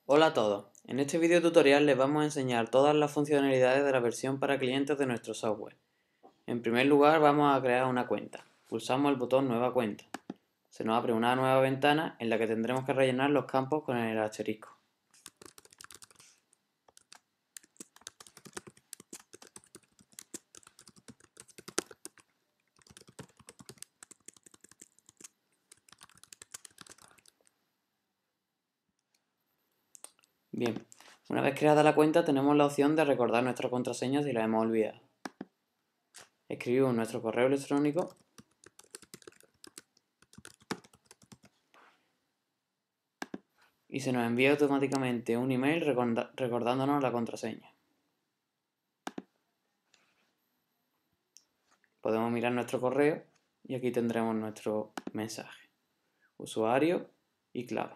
Hola a todos, en este video tutorial les vamos a enseñar todas las funcionalidades de la versión para clientes de nuestro software. En primer lugar vamos a crear una cuenta, pulsamos el botón Nueva cuenta. Se nos abre una nueva ventana en la que tendremos que rellenar los campos con el asterisco. Bien, una vez creada la cuenta tenemos la opción de recordar nuestra contraseña si la hemos olvidado. Escribimos nuestro correo electrónico y se nos envía automáticamente un email recordándonos la contraseña. Podemos mirar nuestro correo y aquí tendremos nuestro mensaje, usuario y clave.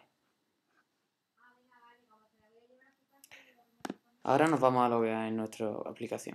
Ahora nos vamos a loguear en nuestra aplicación.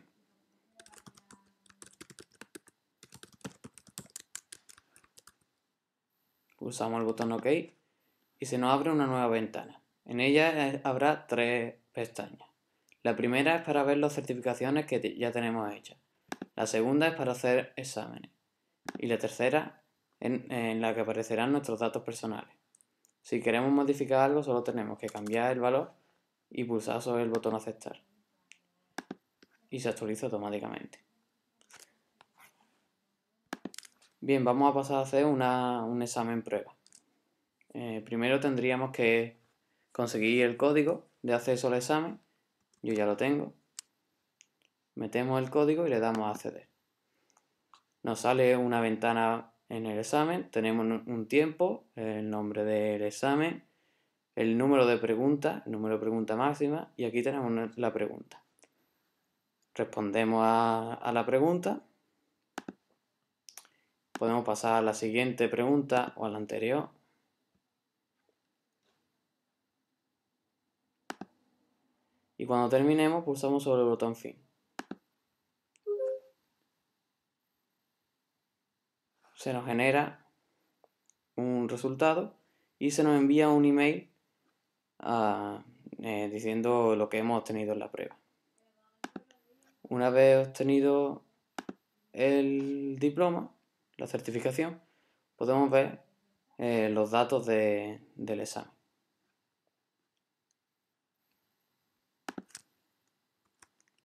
Pulsamos el botón OK y se nos abre una nueva ventana. En ella habrá tres pestañas. La primera es para ver las certificaciones que ya tenemos hechas. La segunda es para hacer exámenes. Y la tercera en la que aparecerán nuestros datos personales. Si queremos modificar algo solo tenemos que cambiar el valor y pulsar sobre el botón aceptar. Y se actualiza automáticamente. Bien, vamos a pasar a hacer un examen prueba. Primero tendríamos que conseguir el código de acceso al examen. Yo ya lo tengo. Metemos el código y le damos a acceder. Nos sale una ventana en el examen. Tenemos un tiempo, el nombre del examen, el número de preguntas, el número de pregunta máxima y aquí tenemos la pregunta. Respondemos a la pregunta. Podemos pasar a la siguiente pregunta o a la anterior. Y cuando terminemos pulsamos sobre el botón fin. Se nos genera un resultado y se nos envía un email diciendo lo que hemos obtenido en la prueba. Una vez obtenido el diploma, la certificación, podemos ver los datos del examen.